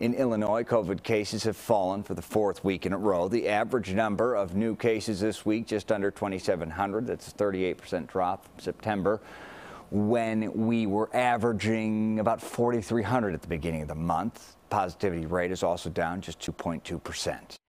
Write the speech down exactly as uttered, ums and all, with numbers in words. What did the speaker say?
In Illinois, COVID cases have fallen for the fourth week in a row. The average number of new cases this week, just under twenty-seven hundred. That's a thirty-eight percent drop from September, when we were averaging about forty-three hundred at the beginning of the month. Positivity rate is also down just two point two percent.